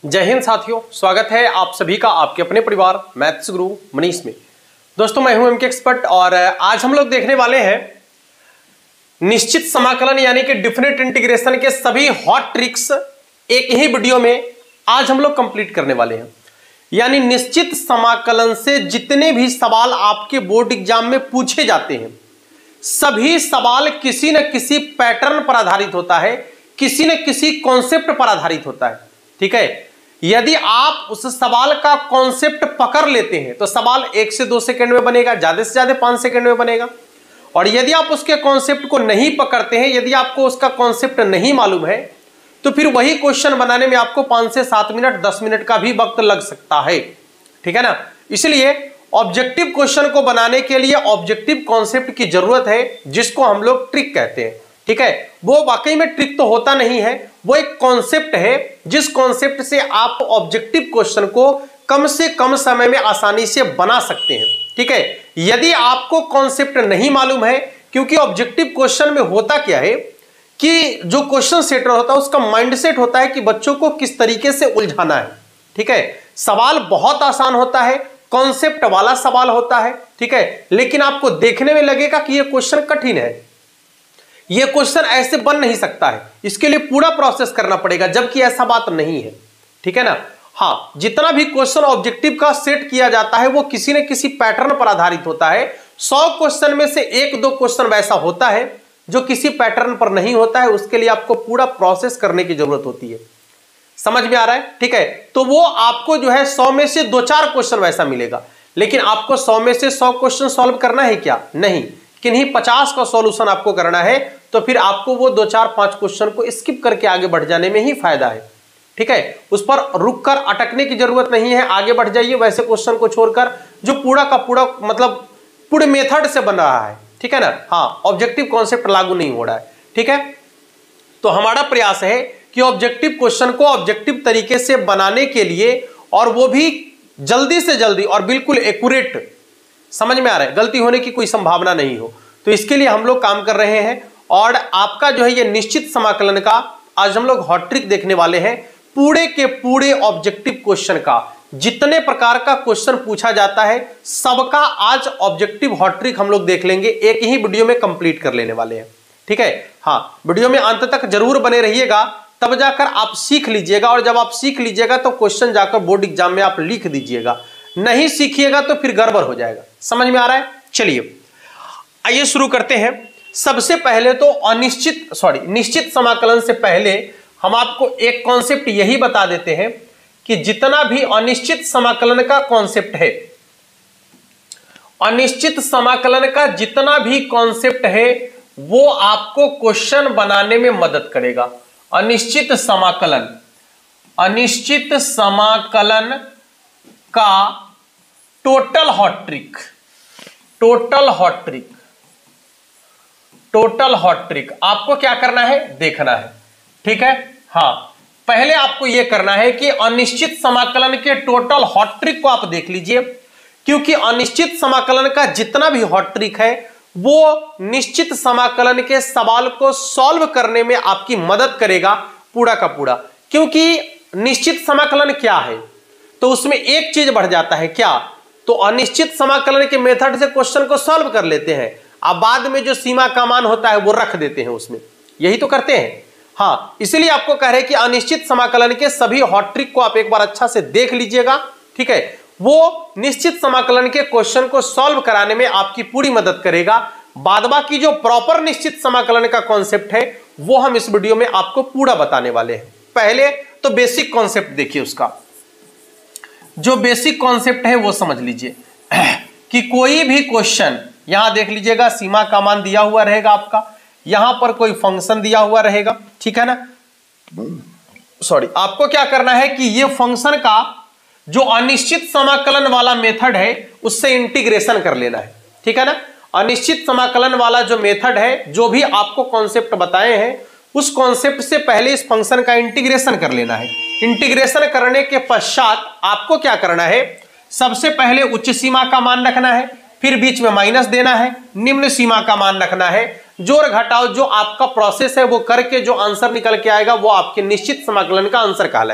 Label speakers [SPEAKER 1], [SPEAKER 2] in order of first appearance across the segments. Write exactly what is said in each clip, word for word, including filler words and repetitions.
[SPEAKER 1] जय हिंद साथियों, स्वागत है आप सभी का आपके अपने परिवार मैथ्स गुरु मनीष में। दोस्तों मैं हूं एमके एक्सपर्ट और आज हम लोग देखने वाले हैं निश्चित समाकलन यानी कि डिफिनिट इंटीग्रेशन के सभी हॉट ट्रिक्स एक ही वीडियो में आज हम लोग कंप्लीट करने वाले हैं। यानी निश्चित समाकलन से जितने भी सवाल आपके बोर्ड एग्जाम में पूछे जाते हैं सभी सवाल किसी न किसी पैटर्न पर आधारित होता है, किसी न किसी कॉन्सेप्ट पर आधारित होता है। ठीक है, यदि आप उस सवाल का कॉन्सेप्ट पकड़ लेते हैं तो सवाल एक से दो सेकंड में बनेगा, ज्यादा से ज्यादा पांच सेकंड में बनेगा। और यदि आप उसके कॉन्सेप्ट को नहीं पकड़ते हैं, यदि आपको उसका कॉन्सेप्ट नहीं मालूम है तो फिर वही क्वेश्चन बनाने में आपको पांच से सात मिनट दस मिनट का भी वक्त लग सकता है। ठीक है ना, इसलिए ऑब्जेक्टिव क्वेश्चन को बनाने के लिए ऑब्जेक्टिव कॉन्सेप्ट की जरूरत है, जिसको हम लोग ट्रिक कहते हैं। ठीक है, वो वाकई में ट्रिक तो होता नहीं है, वो एक कॉन्सेप्ट है जिस कॉन्सेप्ट से आप ऑब्जेक्टिव क्वेश्चन को कम से कम समय में आसानी से बना सकते हैं। ठीक है, यदि आपको कॉन्सेप्ट नहीं मालूम है, क्योंकि ऑब्जेक्टिव क्वेश्चन में होता क्या है कि जो क्वेश्चन सेटर होता है उसका माइंडसेट होता है कि बच्चों को किस तरीके से उलझाना है। ठीक है, सवाल बहुत आसान होता है, कॉन्सेप्ट वाला सवाल होता है। ठीक है, लेकिन आपको देखने में लगेगा कि यह क्वेश्चन कठिन है, यह क्वेश्चन ऐसे बन नहीं सकता है, इसके लिए पूरा प्रोसेस करना पड़ेगा, जबकि ऐसा बात नहीं है। ठीक है ना, हाँ, जितना भी क्वेश्चन ऑब्जेक्टिव का सेट किया जाता है वो किसी न किसी पैटर्न पर आधारित होता है। सौ क्वेश्चन में से एक दो क्वेश्चन वैसा होता है जो किसी पैटर्न पर नहीं होता है, उसके लिए आपको पूरा प्रोसेस करने की जरूरत होती है। समझ में आ रहा है? ठीक है, तो वो आपको जो है सौ में से दो चार क्वेश्चन वैसा मिलेगा, लेकिन आपको सौ में से सौ क्वेश्चन सॉल्व करना है क्या? नहीं, किन्हीं पचास का सॉल्यूशन आपको करना है, तो फिर आपको वो दो चार पांच क्वेश्चन को स्किप करके आगे बढ़ जाने में ही फायदा है। ठीक है, उस पर रुककर अटकने की जरूरत नहीं है, आगे बढ़ जाइए वैसे क्वेश्चन को छोड़कर जो पूरा का पूरा मतलब पूरे मेथड से बन रहा है। ठीक है ना, हाँ, ऑब्जेक्टिव कॉन्सेप्ट लागू नहीं हो रहा है। ठीक है, तो हमारा प्रयास है कि ऑब्जेक्टिव क्वेश्चन को ऑब्जेक्टिव तरीके से बनाने के लिए, और वो भी जल्दी से जल्दी और बिल्कुल एक्यूरेट, समझ में आ रहा है, गलती होने की कोई संभावना नहीं हो, तो इसके लिए हम लोग काम कर रहे हैं। और आपका जो है ये निश्चित समाकलन का आज हम लोग हॉट ट्रिक देखने वाले हैं। पूरे के पूरे ऑब्जेक्टिव क्वेश्चन का, जितने प्रकार का क्वेश्चन पूछा जाता है सबका आज ऑब्जेक्टिव हॉट ट्रिक हम लोग देख लेंगे, एक ही वीडियो में कंप्लीट कर लेने वाले हैं। ठीक है, हाँ, वीडियो में अंत तक जरूर बने रहिएगा, तब जाकर आप सीख लीजिएगा, और जब आप सीख लीजिएगा तो क्वेश्चन जाकर बोर्ड एग्जाम में आप लिख दीजिएगा। नहीं सीखिएगा तो फिर गड़बड़ हो जाएगा। समझ में आ रहा है? चलिए आइए शुरू करते हैं। सबसे पहले तो अनिश्चित सॉरी निश्चित समाकलन से पहले हम आपको एक कॉन्सेप्ट यही बता देते हैं कि जितना भी अनिश्चित समाकलन का कॉन्सेप्ट है, अनिश्चित समाकलन का जितना भी कॉन्सेप्ट है वो आपको क्वेश्चन बनाने में मदद करेगा। अनिश्चित समाकलन अनिश्चित समाकलन का total hot trick total hot trick total hot trick आपको क्या करना है, देखना है। ठीक है, हाँ, पहले आपको यह करना है कि अनिश्चित समाकलन के टोटल हॉट ट्रिक को आप देख लीजिए, क्योंकि अनिश्चित समाकलन का जितना भी हॉट ट्रिक है वो निश्चित समाकलन के सवाल को सॉल्व करने में आपकी मदद करेगा पूरा का पूरा। क्योंकि निश्चित समाकलन क्या है तो उसमें एक चीज बढ़ जाता है, क्या? तो अनिश्चित समाकलन के मेथड से क्वेश्चन को सॉल्व कर लेते हैं, अब बाद में जो सीमा का मान होता है वो रख देते हैं उसमें, यही तो करते हैं। हाँ, इसलिए आपको कह रहे हैं कि अनिश्चित समाकलन के सभी हॉट ट्रिक को आप एक बार अच्छा से देख लीजिएगा। ठीक है, वो निश्चित समाकलन के क्वेश्चन को सॉल्व कराने में आपकी पूरी मदद करेगा। बाद बाकी जो प्रॉपर निश्चित समाकलन का कॉन्सेप्ट है वो हम इस वीडियो में आपको पूरा बताने वाले हैं। पहले तो बेसिक कॉन्सेप्ट देखिए, उसका जो बेसिक कॉन्सेप्ट है वो समझ लीजिए कि कोई भी क्वेश्चन, यहां देख लीजिएगा सीमा का मान दिया हुआ रहेगा आपका, यहां पर कोई फंक्शन दिया हुआ रहेगा। ठीक है ना, सॉरी, आपको क्या करना है कि ये फंक्शन का जो अनिश्चित समाकलन वाला मेथड है उससे इंटीग्रेशन कर लेना है। ठीक है ना, अनिश्चित समाकलन वाला जो मेथड है, जो भी आपको कॉन्सेप्ट बताए हैं उस कॉन्सेप्ट से पहले इस फंक्शन का इंटीग्रेशन कर लेना है। इंटीग्रेशन करने के पश्चात आपको क्या करना है, सबसे पहले उच्च सीमा का मान रखना है, फिर बीच में माइनस देना है, निम्न सीमा का मान रखना है, जोड़ घटाओ जो आपका प्रोसेस है वो करके जो आंसर निकल के आएगा वो आपके निश्चित समाकलन का आंसर कहलाएगा।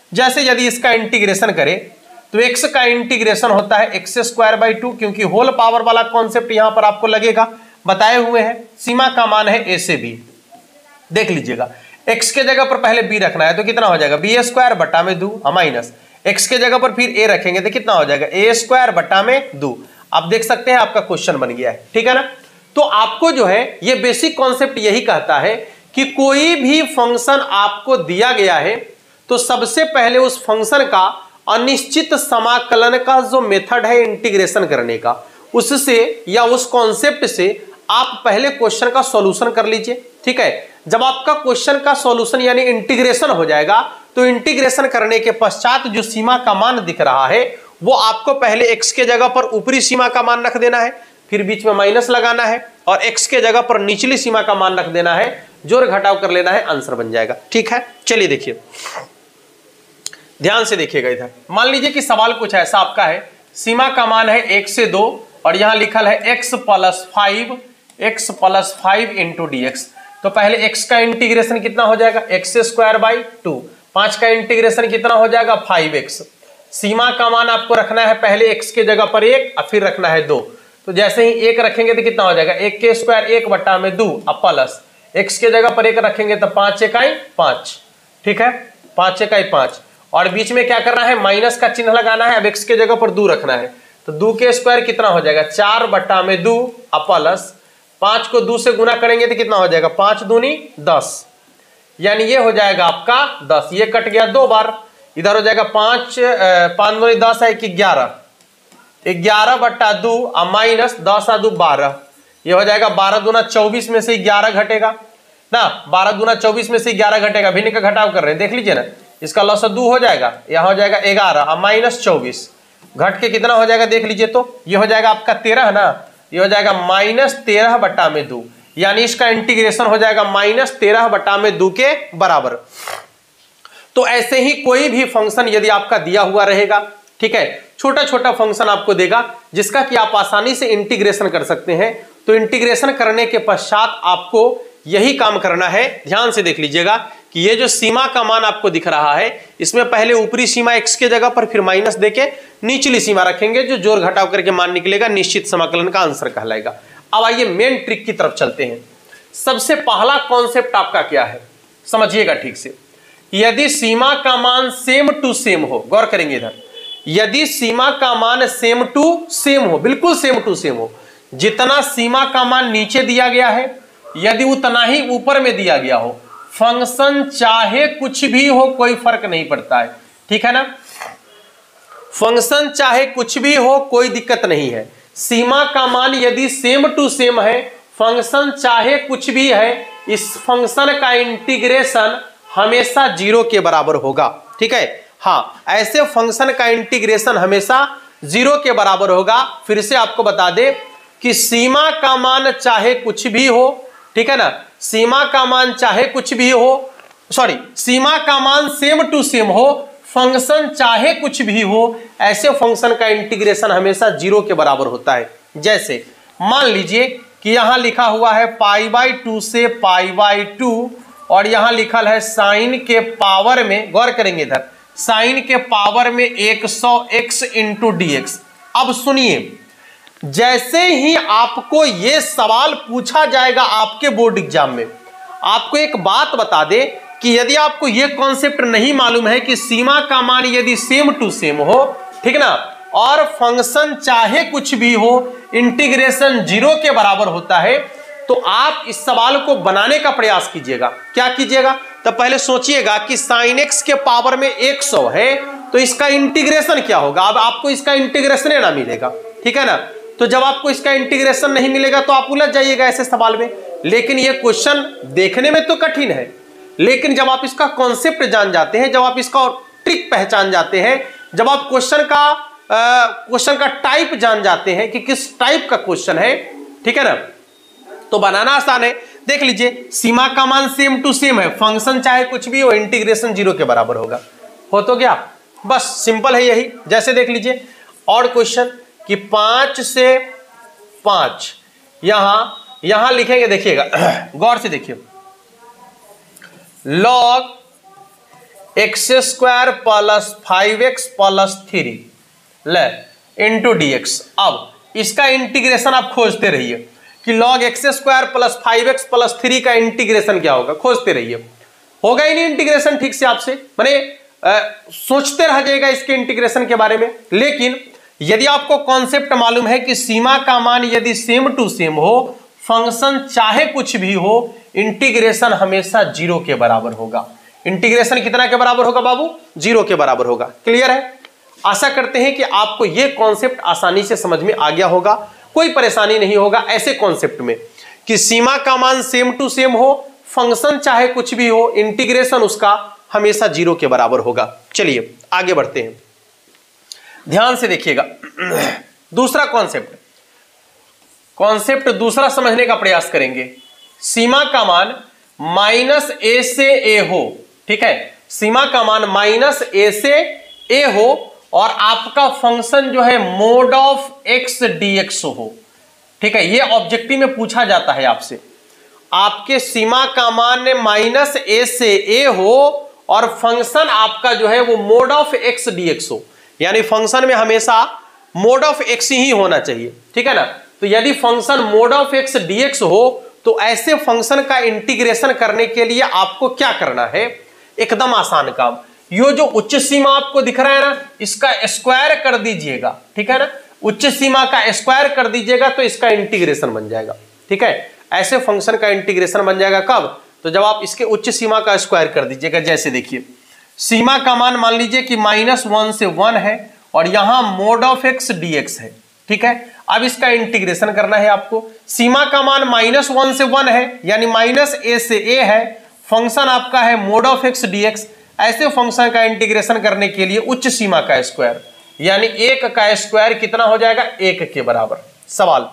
[SPEAKER 1] जैसे यदि इसका इंटीग्रेशन करें तो x का इंटीग्रेशन होता है एक्स स्क्वायर बाई टू, क्योंकि होल पावर वाला कॉन्सेप्ट यहां पर आपको लगेगा, बताए हुए हैं। सीमा का मान है a से b, देख लीजिएगा x के जगह पर पहले b रखना है तो कितना हो जाएगा बी स्क्वायर बटा में दो माइनस x के जगह पर फिर a रखेंगे तो कितना हो जाएगा ए स्क्वायर बटा में दो। आप देख सकते हैं आपका क्वेश्चन बन गया है, ठीक है ना। तो आपको जो है ये बेसिक कॉन्सेप्ट यही कहता है कि कोई भी फंक्शन आपको दिया गया है तो सबसे पहले उस फंक्शन का अनिश्चित समाकलन का जो मेथड है इंटीग्रेशन करने का, उससे या उस कॉन्सेप्ट से आप पहले क्वेश्चन का सॉल्यूशन कर लीजिए, ठीक है। जब आपका क्वेश्चन का सॉल्यूशन यानी इंटीग्रेशन हो जाएगा तो इंटीग्रेशन करने के पश्चात जो सीमा का मान दिख रहा है वो आपको पहले x के जगह पर ऊपरी सीमा का मान रख देना है, फिर बीच में माइनस लगाना है और x के जगह पर निचली सीमा का मान रख देना है, जोड़ घटाव कर लेना है, आंसर बन जाएगा, ठीक है। चलिए देखिए, ध्यान से देखिएगा इधर। मान लीजिए कि सवाल कुछ ऐसा आपका है, सीमा का मान है एक से दो और यहां लिखल है x plus five X plus five into D X. तो पहले x का इंटीग्रेशन कितना हो जाएगा एक्स स्क्वायर बाई टू, पांच का इंटीग्रेशन कितना हो जाएगा फाइव एक्स। सीमा का मान आपको रखना है पहले x के जगह पर एक और फिर रखना है दो, तो जैसे ही एक रखेंगे तो कितना हो जाएगा एक के स्क्वायर एक बट्टा में दो अब प्लस x के जगह पर एक रखेंगे तो पांच इकाई पांच, ठीक है, पांच इकाई पांच और बीच में क्या करना है माइनस का चिन्ह लगाना है। अब x के जगह पर दो रखना है तो दो के स्क्वायर कितना हो जाएगा चार बट्टा में दो अब प्लस पांच को दो से गुना करेंगे तो कितना हो जाएगा पांच दूनी दस, यानी ये हो जाएगा आपका दस, ये कट गया दो बार, इधर हो जाएगा पांच पांच दूनी दस है कि ग्यारह, ग्यारह बट्टा दो और माइनस दस आ दो बारह, ये हो जाएगा बारह दूना चौबीस में से ग्यारह घटेगा ना, बारह दूना चौबीस में से ग्यारह घटेगा, भिन्न का घटाव कर रहे हैं, देख लीजिए ना, इसका लॉस दो हो जाएगा, यहाँ हो जाएगा ग्यारह और माइनस चौबीस घट के कितना हो जाएगा देख लीजिए, तो ये हो जाएगा आपका तेरह ना, ये हो जाएगा माइनस तेरह बट्टा में दो, यानी इसका इंटीग्रेशन हो जाएगा माइनस तेरह बट्टा में दो के बराबर। तो ऐसे ही कोई भी फंक्शन यदि आपका दिया हुआ रहेगा, ठीक है, छोटा छोटा फंक्शन आपको देगा जिसका कि आप आसानी से इंटीग्रेशन कर सकते हैं, तो इंटीग्रेशन करने के पश्चात आपको यही काम करना है। ध्यान से देख लीजिएगा कि ये जो सीमा का मान आपको दिख रहा है इसमें पहले ऊपरी सीमा x के जगह पर फिर माइनस देके निचली सीमा रखेंगे, जो जोड़ घटाव करके मान निकलेगा, निश्चित समाकलन का आंसर कहलाएगा। अब आइए मेन ट्रिक की तरफ चलते हैं। सबसे पहला कॉन्सेप्ट आपका क्या है समझिएगा ठीक से। यदि सीमा का मान सेम टू सेम हो, गौर करेंगे इधर, यदि सीमा का मान सेम टू सेम हो, बिल्कुल सेम टू सेम हो, जितना सीमा का मान नीचे दिया गया है यदि उतना ही ऊपर में दिया गया हो, फंक्शन चाहे कुछ भी हो कोई फर्क नहीं पड़ता है, ठीक है ना, फंक्शन चाहे कुछ भी हो कोई दिक्कत नहीं है। सीमा का मान यदि सेम टू सेम है, फंक्शन चाहे कुछ भी है, इस फंक्शन का इंटीग्रेशन हमेशा जीरो के बराबर होगा, ठीक है। हाँ, ऐसे फंक्शन का इंटीग्रेशन हमेशा जीरो के बराबर होगा। फिर से आपको बता दे कि सीमा का मान चाहे कुछ भी हो, ठीक है ना, सीमा का मान चाहे कुछ भी हो, सॉरी सीमा का मान सेम टू सेम हो, फंक्शन चाहे कुछ भी हो, ऐसे फंक्शन का इंटीग्रेशन हमेशा जीरो के बराबर होता है। जैसे मान लीजिए कि यहां लिखा हुआ है पाई बाई टू से पाई बाई टू और यहां लिखल है साइन के पावर में, गौर करेंगे इधर, साइन के पावर में एक सौ एक्स इंटू डी एक्स। अब सुनिए, जैसे ही आपको यह सवाल पूछा जाएगा आपके बोर्ड एग्जाम में, आपको एक बात बता दे कि यदि आपको यह कॉन्सेप्ट नहीं मालूम है कि सीमा का मान यदि सेम टू सेम हो, ठीक ना, और फंक्शन चाहे कुछ भी हो, इंटीग्रेशन जीरो के बराबर होता है, तो आप इस सवाल को बनाने का प्रयास कीजिएगा। क्या कीजिएगा, तो पहले सोचिएगा कि साइन एक्स के पावर में एक सौ है तो इसका इंटीग्रेशन क्या होगा। अब आपको इसका इंटीग्रेशन ना मिलेगा, ठीक है ना, तो जब आपको इसका इंटीग्रेशन नहीं मिलेगा तो आप उलझ जाइएगा ऐसे सवाल में। लेकिन ये क्वेश्चन देखने में तो कठिन है, लेकिन जब आप इसका कॉन्सेप्ट जान जाते हैं, जब आप इसका ट्रिक पहचान जाते हैं, जब आप क्वेश्चन का क्वेश्चन का टाइप जान जाते हैं कि किस टाइप का क्वेश्चन है, ठीक है ना, तो बनाना आसान है। देख लीजिए, सीमा का मान सेम टू सेम है, फंक्शन चाहे कुछ भी हो, इंटीग्रेशन जीरो के बराबर होगा, हो तो क्या, बस सिंपल है यही। जैसे देख लीजिए और क्वेश्चन कि पांच से पांच, यहां यहां लिखेंगे, देखिएगा गौर से देखिए, log X square plus five X plus three ले इंटू डी एक्स। अब इसका इंटीग्रेशन आप खोजते रहिए कि log X square plus five X plus three का इंटीग्रेशन क्या होगा, खोजते रहिए। होगा ही नहीं इंटीग्रेशन ठीक से आपसे, माने सोचते रह जाएगा इसके इंटीग्रेशन के बारे में। लेकिन यदि आपको कॉन्सेप्ट मालूम है कि सीमा का मान यदि सेम टू सेम हो, फंक्शन चाहे कुछ भी हो, इंटीग्रेशन हमेशा जीरो के बराबर होगा। इंटीग्रेशन कितना के बराबर होगा बाबू? जीरो के बराबर होगा। क्लियर है? आशा करते हैं कि आपको यह कॉन्सेप्ट आसानी से समझ में आ गया होगा, कोई परेशानी नहीं होगा ऐसे कॉन्सेप्ट में कि सीमा का मान सेम टू सेम हो, फंक्शन चाहे कुछ भी हो, इंटीग्रेशन उसका हमेशा जीरो के बराबर होगा। चलिए आगे बढ़ते हैं, ध्यान से देखिएगा। दूसरा कॉन्सेप्ट कॉन्सेप्ट दूसरा समझने का प्रयास करेंगे। सीमा का मान माइनस ए से ए हो, ठीक है, सीमा का मान माइनस ए से ए हो और आपका फंक्शन जो है मोड ऑफ एक्स डीएक्स हो, ठीक है, ये ऑब्जेक्टिव में पूछा जाता है आपसे। आपके सीमा का मान माइनस ए से ए हो और फंक्शन आपका जो है वो मोड ऑफ एक्स डीएक्स हो, यानी फंक्शन में हमेशा मोड ऑफ एक्स ही होना चाहिए, ठीक है ना। तो यदि function mod of x dx हो तो ऐसे फंक्शन का इंटीग्रेशन करने के लिए आपको क्या करना है? एकदम आसान काम। ये जो उच्च सीमा आपको दिख रहा है ना, इसका स्क्वायर कर दीजिएगा, ठीक है ना, उच्च सीमा का स्क्वायर कर दीजिएगा तो इसका इंटीग्रेशन बन जाएगा, ठीक है। ऐसे फंक्शन का इंटीग्रेशन बन जाएगा कब? तो जब आप इसके उच्च सीमा का स्क्वायर कर दीजिएगा। जैसे देखिए, सीमा का मान मान लीजिए कि माइनस वन से वन है और यहां मोड ऑफ एक्स डीएक्स है, ठीक है। अब इसका इंटीग्रेशन करना है आपको। सीमा का मान माइनस वन से वन है, यानी माइनस ए से ए है, फंक्शन आपका है मोड ऑफ एक्स डीएक्स। ऐसे फंक्शन का इंटीग्रेशन करने के लिए उच्च सीमा का स्क्वायर, यानी एक का स्क्वायर कितना हो जाएगा? एक के बराबर। सवाल,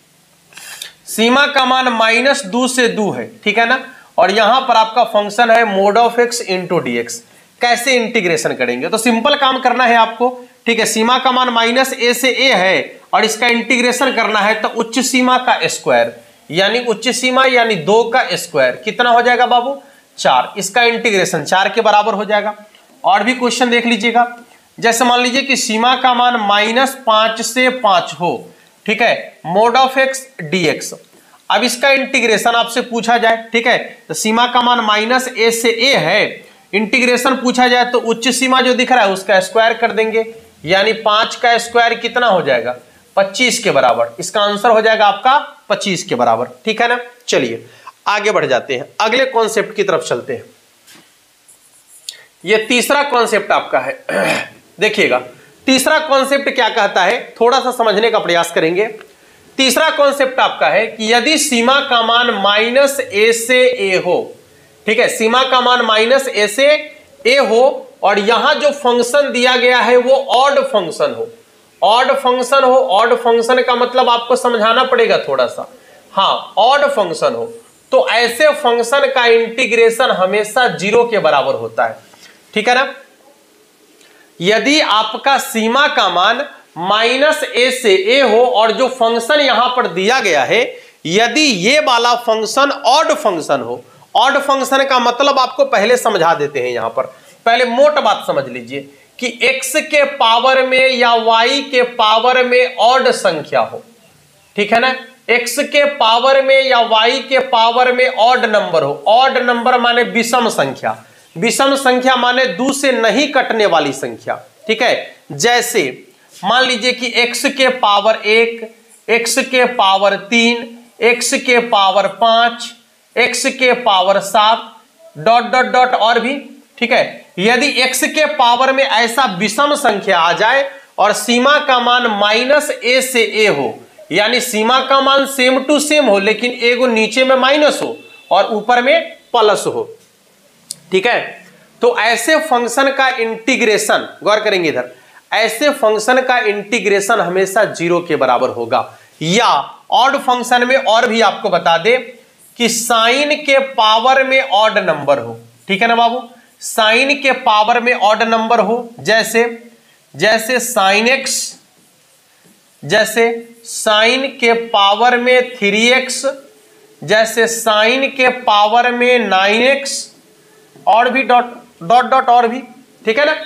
[SPEAKER 1] सीमा का मान माइनस दो से दो है, ठीक है ना, और यहां पर आपका फंक्शन है mod of x into dx. कैसे इंटीग्रेशन करेंगे? तो सिंपल काम करना है आपको, ठीक है। सीमा का मान माइनस ए से ए है और इसका इंटीग्रेशन करना है तो उच्च सीमा का स्क्वायर, यानी उच्च सीमा यानी दो का स्क्वायर कितना हो जाएगा बाबू? चार। इसका इंटीग्रेशन चार के बराबर हो जाएगा। और भी क्वेश्चन देख लीजिएगा, जैसे मान लीजिए कि सीमा का मान माइनस पांच से पांच हो, ठीक है, मोड ऑफ एक्स डीएक्स। अब इसका इंटीग्रेशन आपसे पूछा जाए, ठीक है, तो सीमा का मान माइनस ए से ए है, इंटीग्रेशन पूछा जाए तो उच्च सीमा जो दिख रहा है उसका स्क्वायर कर देंगे, यानी पांच का स्क्वायर कितना हो जाएगा? पच्चीस के बराबर। इसका आंसर हो जाएगा आपका पच्चीस के बराबर, ठीक है ना। चलिए आगे बढ़ जाते हैं, अगले कॉन्सेप्ट की तरफ चलते हैं। यह तीसरा कॉन्सेप्ट आपका है। देखिएगा तीसरा कॉन्सेप्ट क्या कहता है, थोड़ा सा समझने का प्रयास करेंगे। तीसरा कॉन्सेप्ट आपका है कि यदि सीमा का मान माइनस ए से ए हो, ठीक है, सीमा का मान माइनस ए से ए हो और यहां जो फंक्शन दिया गया है वो ऑड फंक्शन हो, ऑड फंक्शन हो, ऑड फंक्शन का मतलब आपको समझाना पड़ेगा थोड़ा सा, हाँ, ऑड फंक्शन हो, तो ऐसे फंक्शन का इंटीग्रेशन हमेशा जीरो के बराबर होता है, ठीक है ना। यदि आपका सीमा का मान माइनस ए से ए हो और जो फंक्शन यहां पर दिया गया है, यदि ये वाला फंक्शन ऑड फंक्शन हो, ऑड फंक्शन का मतलब आपको पहले समझा देते हैं। यहां पर पहले मोट बात समझ लीजिए कि x के पावर में या y के पावर में ऑड संख्या हो, ठीक है ना, x के पावर में या y के पावर में ऑड नंबर हो। ऑड नंबर माने विषम संख्या, विषम संख्या माने दो से नहीं कटने वाली संख्या, ठीक है। जैसे मान लीजिए कि x के पावर एक, x के पावर तीन, x के पावर पांच, x के पावर सात, डॉट डॉट डॉट और भी, ठीक है। यदि x के पावर में ऐसा विषम संख्या आ जाए और सीमा का मान माइनस ए से ए हो, यानी सीमा का मान सेम टू सेम हो लेकिन एगो नीचे में माइनस हो और ऊपर में प्लस हो, ठीक है, तो ऐसे फंक्शन का इंटीग्रेशन, गौर करेंगे इधर, ऐसे फंक्शन का इंटीग्रेशन हमेशा जीरो के बराबर होगा। या ऑड फंक्शन में और भी आपको बता दे कि साइन के पावर में ऑड नंबर हो, ठीक है ना बाबू, साइन के पावर में ऑड नंबर हो, जैसे जैसे साइन एक्स, जैसे साइन के पावर में थ्री एक्स, जैसे साइन के पावर में नाइन एक्स और भी डॉट, डॉट डॉट और भी, ठीक है ना।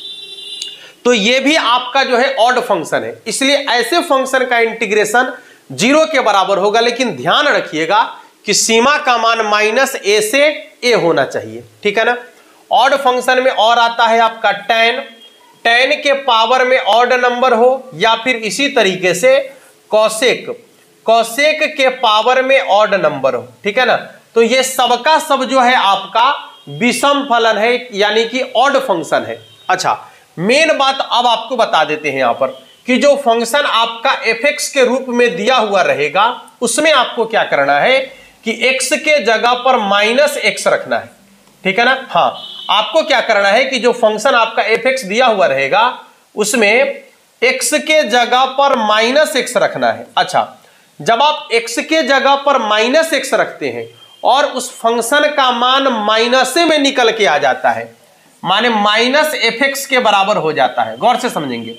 [SPEAKER 1] तो ये भी आपका जो है ऑड फंक्शन है, इसलिए ऐसे फंक्शन का इंटीग्रेशन जीरो के बराबर होगा। लेकिन ध्यान रखिएगा कि सीमा का मान माइनस ए से ए होना चाहिए, ठीक है ना। ऑड फंक्शन में और आता है आपका टेन, टेन के पावर में ऑड नंबर हो, या फिर इसी तरीके से कॉसेक, कॉसेक के पावर में ऑड नंबर हो, ठीक है ना। तो ये सबका सब जो है आपका विषम फलन है, यानी कि ऑड फंक्शन है। अच्छा, मेन बात अब आपको बता देते हैं यहां पर कि जो फंक्शन आपका एफ एक्स के रूप में दिया हुआ रहेगा उसमें आपको क्या करना है कि x के जगह पर माइनस एक्स रखना है, ठीक है ना। हाँ, आपको क्या करना है कि जो फंक्शन आपका एफ एक्स दिया हुआ रहेगा उसमें x के जगह पर माइनस एक्स रखना है। अच्छा, जब आप x के जगह पर माइनस एक्स रखते हैं और उस फंक्शन का मान माइनस में निकल के आ जाता है, माने माइनस एफ एक्स के बराबर हो जाता है। गौर से समझेंगे,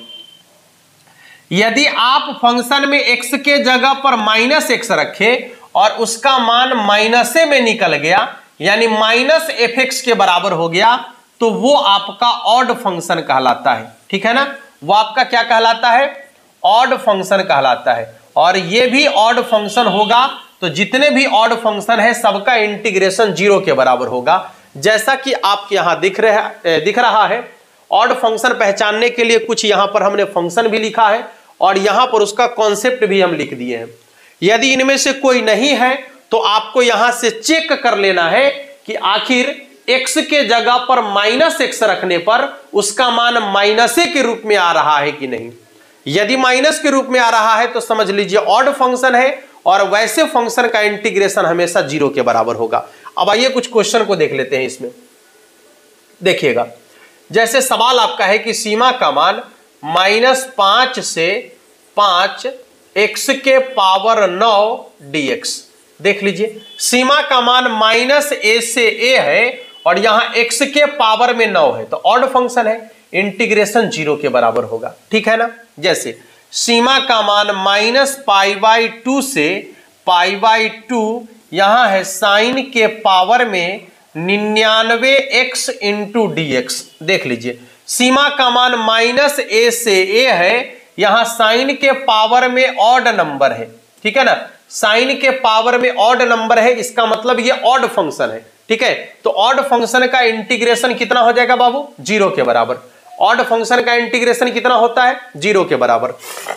[SPEAKER 1] यदि आप फंक्शन में x के जगह पर माइनस एक्स रखे और उसका मान माइनस में निकल गया, यानी माइनस एफ एक्स के बराबर हो गया, तो वो आपका ऑड फंक्शन कहलाता है, ठीक है ना। वो आपका क्या कहलाता है? ऑड फंक्शन कहलाता है। और ये भी ऑड फंक्शन होगा तो जितने भी ऑड फंक्शन है सबका इंटीग्रेशन जीरो के बराबर होगा। जैसा कि आपके यहां दिख रहा दिख रहा है, ऑड फंक्शन पहचानने के लिए कुछ यहां पर हमने फंक्शन भी लिखा है और यहां पर उसका कॉन्सेप्ट भी हम लिख दिए हैं। यदि इनमें से कोई नहीं है तो आपको यहां से चेक कर लेना है कि आखिर x के जगह पर माइनस एक्स रखने पर उसका मान माइनस के रूप में आ रहा है कि नहीं। यदि माइनस के रूप में आ रहा है तो समझ लीजिए ऑड फंक्शन है, और वैसे फंक्शन का इंटीग्रेशन हमेशा जीरो के बराबर होगा। अब आइए कुछ क्वेश्चन को देख लेते हैं। इसमें देखिएगा, जैसे सवाल आपका है कि सीमा का मान माइनस पांच से पांच एक्स के पावर नौ डी एक्स। देख लीजिए, सीमा का मान माइनस ए से ए है और यहां एक्स के पावर में नौ है, तो ऑड फंक्शन है, इंटीग्रेशन जीरो के बराबर होगा, ठीक है ना। जैसे सीमा का मान माइनस पाई बाई टू से पाई बाई टू, यहां है साइन के पावर में निन्यानवे एक्स इंटू डी एक्स। देख लीजिए, सीमा का मान माइनस ए से ए है, यहां साइन के पावर में ऑड नंबर है, ठीक है ना। साइन के पावर में ऑड नंबर है, इसका मतलब ये ऑड फंक्शन है, ठीक है। तो ऑड फंक्शन का इंटीग्रेशन कितना हो जाएगा बाबू? जीरो के बराबर। ऑड फंक्शन का इंटीग्रेशन कितना होता है? जीरो के बराबर।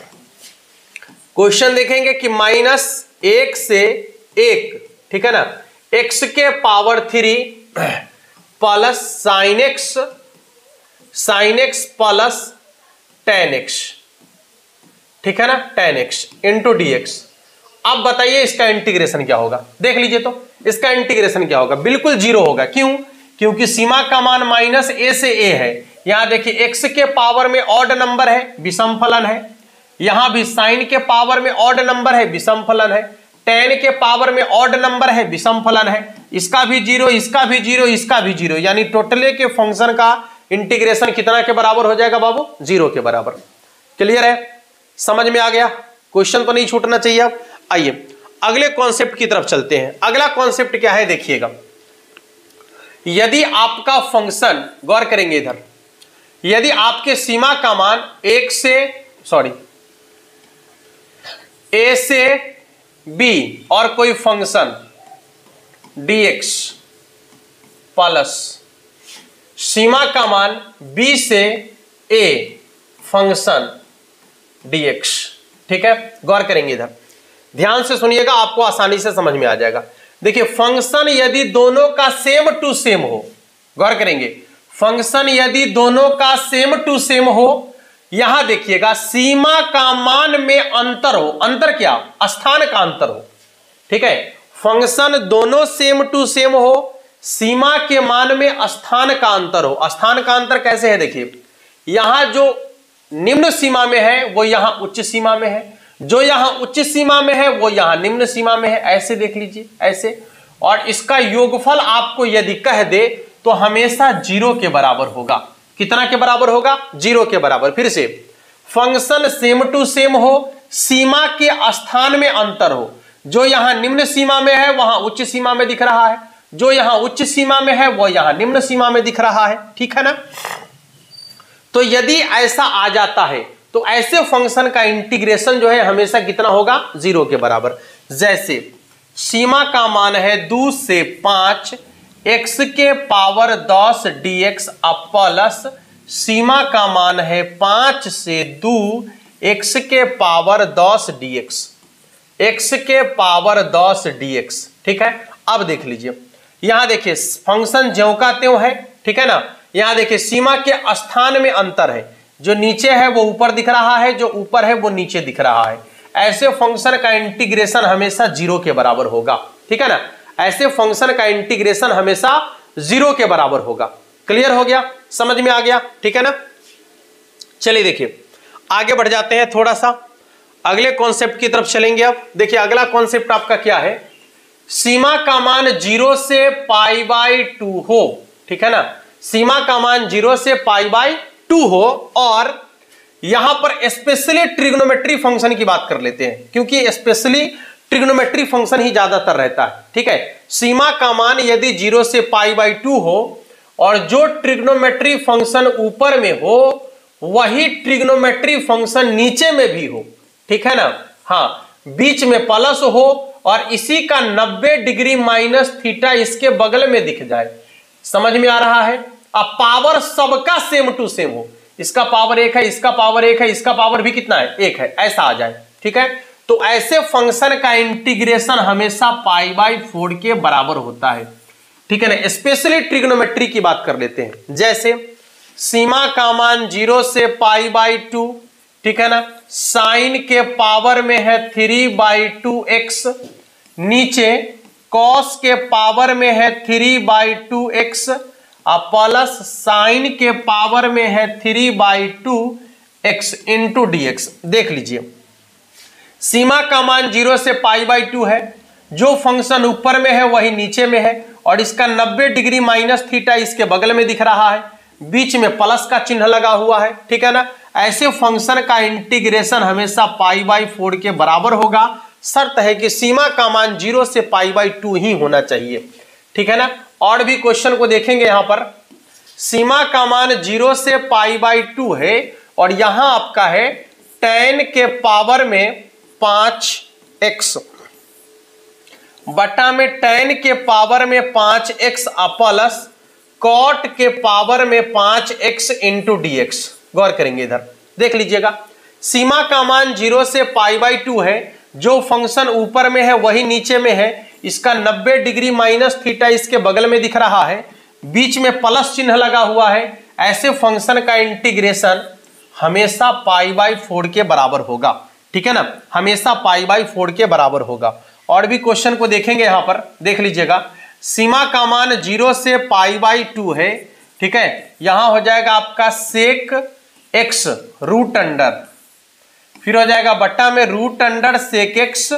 [SPEAKER 1] क्वेश्चन देखेंगे कि माइनस एक से एक, ठीक है ना, एक्स के power three plus sine x, sine x plus ten x, ठीक है ना, ten x into D x. अब बताइए इसका इंटीग्रेशन क्या होगा? देख लीजिए, तो इसका इंटीग्रेशन क्या होगा? बिल्कुल जीरो होगा। क्यों? क्योंकि सीमा का मान माइनस ए से ए है। यहां देखिए, एक्स के पावर में ऑड नंबर है, विषम फलन है। यहां भी साइन के पावर में ऑड नंबर है, विषम फलन है। टेन के पावर में ऑड नंबर है, विषम फलन है। इसका भी जीरो, इसका भी जीरो, इसका भी जीरो, यानी टोटले के फंक्शन का इंटीग्रेशन कितना के बराबर हो जाएगा बाबू? जीरो के बराबर। क्लियर है? समझ में आ गया? क्वेश्चन तो नहीं छूटना चाहिए। अब आइए अगले कॉन्सेप्ट की तरफ चलते हैं। अगला कॉन्सेप्ट क्या है देखिएगा, यदि आपका फंक्शन, गौर करेंगे इधर, यदि आपके सीमा का मान एक से सॉरी ए से बी और कोई फंक्शन dx प्लस सीमा का मान b से a फंक्शन dx, ठीक है। गौर करेंगे इधर, ध्यान से सुनिएगा, आपको आसानी से समझ में आ जाएगा। देखिए, फंक्शन यदि दोनों का सेम टू सेम हो, गौर करेंगे, फंक्शन यदि दोनों का सेम टू सेम हो, यहां देखिएगा सीमा का मान में अंतर हो। अंतर क्या? स्थान का अंतर हो, ठीक है। फंक्शन दोनों सेम टू सेम हो, सीमा के मान में स्थान का अंतर हो। स्थान का अंतर कैसे है? देखिए, यहां जो निम्न सीमा में है वो यहां उच्च सीमा में है, जो यहां उच्च सीमा में है वो यहां निम्न सीमा में है। ऐसे देख लीजिए, ऐसे। और इसका योगफल आपको यदि कह दे तो हमेशा जीरो के बराबर होगा। कितना के बराबर होगा? जीरो के बराबर। फिर से, फंक्शन सेम टू सेम हो, सीमा के स्थान में अंतर हो, जो यहां निम्न सीमा में है वहां उच्च सीमा में दिख रहा है, जो यहां उच्च सीमा में है वो यहां निम्न सीमा में दिख रहा है, ठीक है ना। तो यदि ऐसा आ जाता है तो ऐसे फंक्शन का इंटीग्रेशन जो है हमेशा कितना होगा, जीरो के बराबर। जैसे सीमा का मान है दो से पांच एक्स के पावर दस डी एक्स प्लस सीमा का मान है पांच से दो एक्स के पावर दस डी एक्स, एक्स के पावर दस डी एक्स, ठीक है। अब देख लीजिए यहां देखिए फंक्शन ज्यों का त्यों है, ठीक है ना। यहां देखिए सीमा के स्थान में अंतर है, जो नीचे है वो ऊपर दिख रहा है, जो ऊपर है वो नीचे दिख रहा है। ऐसे फंक्शन का इंटीग्रेशन हमेशा जीरो के बराबर होगा, ठीक है ना। ऐसे फंक्शन का इंटीग्रेशन हमेशा जीरो के बराबर होगा। क्लियर हो गया, समझ में आ गया, ठीक है ना। चलिए देखिए आगे बढ़ जाते हैं, थोड़ा सा अगले कॉन्सेप्ट की तरफ चलेंगे। अब देखिए अगला कॉन्सेप्ट आपका क्या है, सीमा का मान जीरो से पाई बाई टू हो, ठीक है ना। सीमा का मान जीरो से पाई बाई टू हो और यहां पर स्पेशली ट्रिग्नोमेट्री फंक्शन की बात कर लेते हैं, क्योंकि स्पेशली ट्रिग्नोमेट्री फंक्शन ही ज्यादातर रहता है, ठीक है। सीमा का मान यदि जीरो से पाई बाई टू हो और जो ट्रिग्नोमेट्री फंक्शन ऊपर में हो वही ट्रिग्नोमेट्री फंक्शन नीचे में भी हो, ठीक है ना। हाँ, बीच में प्लस हो और इसी का नब्बे डिग्री माइनस थीटा इसके बगल में दिख जाए, समझ में आ रहा है। अब पावर सबका सेम टू सेम हो, इसका पावर एक है, इसका पावर एक है, इसका पावर भी कितना है, एक है, ऐसा आ जाए, ठीक है। तो ऐसे फंक्शन का इंटीग्रेशन हमेशा पाई बाई फोर के बराबर होता है, ठीक है ना। स्पेशली ट्रिग्नोमेट्री की बात कर लेते हैं। जैसे सीमा का मान जीरो से पाई बाई टू, ठीक है ना। साइन के पावर में है थ्री बाई टू एक्स, नीचे कॉस के पावर में है three by two x plus sine के पावर में है three by two x into D x. देख लीजिए सीमा का मान जीरो से पाई बाई टू है, जो फंक्शन ऊपर में है वही नीचे में है और इसका नब्बे डिग्री माइनस थीटा इसके बगल में दिख रहा है, बीच में प्लस का चिन्ह लगा हुआ है, ठीक है ना। ऐसे फंक्शन का इंटीग्रेशन हमेशा पाई बाई फोर के बराबर होगा। शर्त है कि सीमा का मान जीरो से पाई बाई टू ही होना चाहिए, ठीक है ना। और भी क्वेश्चन को देखेंगे, यहां पर सीमा का मान जीरो से पाई बाई टू है और यहां आपका है टेन के पावर में पांच एक्स बटा में टेन के पावर में पांच एक्स प्लस कॉट के पावर में पांच एक्स इंटू डी एक्स। गौर करेंगे इधर, देख लीजिएगा सीमा का मान जीरो से पाई बाई टू है, जो फंक्शन ऊपर में है वही नीचे में है, इसका नब्बे डिग्री माइनस थीटा इसके बगल में दिख रहा है, बीच में प्लस चिन्ह लगा हुआ है। ऐसे फंक्शन का इंटीग्रेशन हमेशा पाई बाई फोर के बराबर होगा, ठीक है ना, हमेशा पाई बाई फोर के बराबर होगा। और भी क्वेश्चन को देखेंगे, यहां पर देख लीजिएगा सीमा का मान जीरो से पाई बाई टू है, ठीक है। यहां हो जाएगा आपका सेक एक्स रूट अंडर, फिर हो जाएगा बट्टा में root under sec x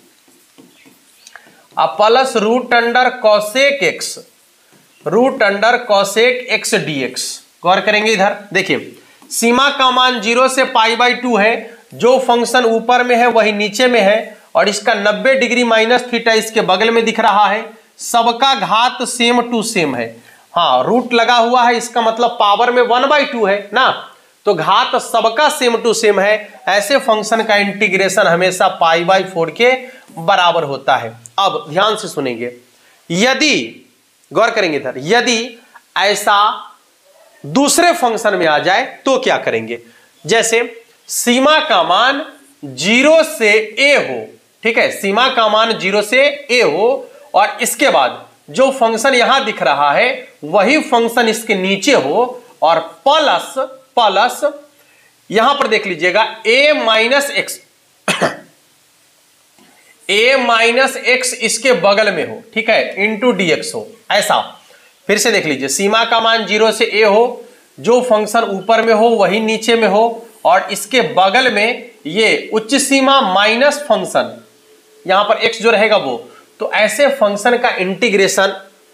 [SPEAKER 1] plus root under cosec x root under cosec x d x. गौर करेंगे इधर, देखिए सीमा का मान जीरो से पाई बाई टू है, जो फंक्शन ऊपर में है वही नीचे में है और इसका नब्बे डिग्री माइनस थीटा इसके बगल में दिख रहा है, सबका घात सेम टू सेम है। हाँ, रूट लगा हुआ है, इसका मतलब पावर में वन बाई टू है ना, तो घात सबका सेम टू सेम है। ऐसे फंक्शन का इंटीग्रेशन हमेशा पाई बाई फोर के बराबर होता है। अब ध्यान से सुनेंगे, यदि गौर करेंगे इधर, यदि ऐसा दूसरे फंक्शन में आ जाए तो क्या करेंगे। जैसे सीमा का मान जीरो से ए हो, ठीक है, सीमा का मान जीरो से ए हो और इसके बाद जो फंक्शन यहां दिख रहा है वही फंक्शन इसके नीचे हो और प्लस प्लस यहां पर देख लीजिएगा a minus x a minus x इसके बगल में हो, ठीक है, इंटू डी एक्स हो। ऐसा फिर से देख लीजिए, सीमा का मान जीरो से a हो, जो फंक्शन ऊपर में हो वही नीचे में हो और इसके बगल में ये उच्च सीमा माइनस फंक्शन, यहां पर x जो रहेगा वो, तो ऐसे फंक्शन का इंटीग्रेशन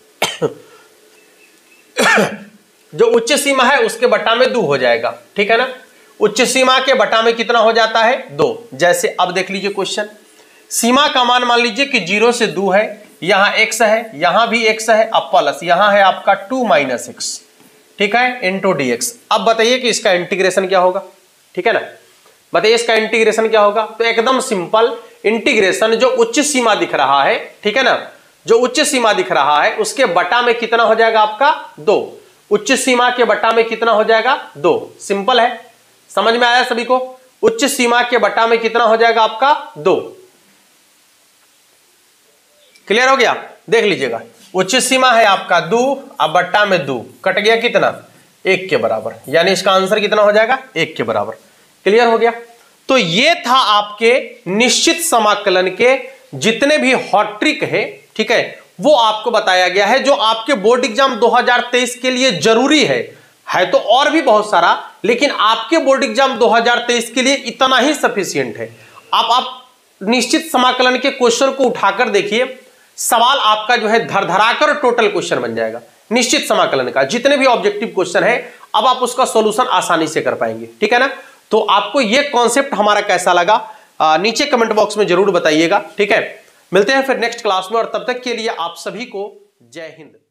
[SPEAKER 1] जो उच्च सीमा है उसके बटा में दो हो जाएगा, ठीक है ना। उच्च सीमा के बटा में कितना हो जाता है, दो। जैसे अब देख लीजिए क्वेश्चन, सीमा का मान मान लीजिए कि जीरो से दो है, यहां एक्स है, यहां भी एक्स है, अब प्लस यहां है आपका टू माइनस एक्स, ठीक है, इंटू डी एक्स। अब बताइए कि इसका इंटीग्रेशन क्या होगा, ठीक है ना, बताइए इसका इंटीग्रेशन क्या होगा। तो एकदम सिंपल इंटीग्रेशन, जो उच्च सीमा दिख रहा है, ठीक है ना, जो उच्च सीमा दिख रहा है उसके बटा में कितना हो जाएगा आपका दो, उच्च सीमा के बटा में कितना हो जाएगा दो। सिंपल है, समझ में आया सभी को। उच्च सीमा के बटा में कितना हो जाएगा आपका दो। क्लियर हो गया, देख लीजिएगा, उच्च सीमा है आपका दो, अब बट्टा में दो कट गया कितना, एक के बराबर, यानी इसका आंसर कितना हो जाएगा एक के बराबर। क्लियर हो गया। तो ये था आपके निश्चित समाकलन के जितने भी हॉट ट्रिक है, ठीक है, वो आपको बताया गया है, जो आपके बोर्ड एग्जाम दो हज़ार तेईस के लिए जरूरी है। है तो और भी बहुत सारा, लेकिन आपके बोर्ड एग्जाम दो हज़ार तेईस के लिए इतना ही सफिशिएंट है। आप आप निश्चित समाकलन के क्वेश्चन को उठाकर देखिए, सवाल आपका जो है धरधराकर टोटल क्वेश्चन बन जाएगा। निश्चित समाकलन का जितने भी ऑब्जेक्टिव क्वेश्चन है, अब आप उसका सॉल्यूशन आसानी से कर पाएंगे, ठीक है ना। तो आपको यह कॉन्सेप्ट हमारा कैसा लगा, आ, नीचे कमेंट बॉक्स में जरूर बताइएगा, ठीक है। मिलते हैं फिर नेक्स्ट क्लास में, और तब तक के लिए आप सभी को जय हिंद।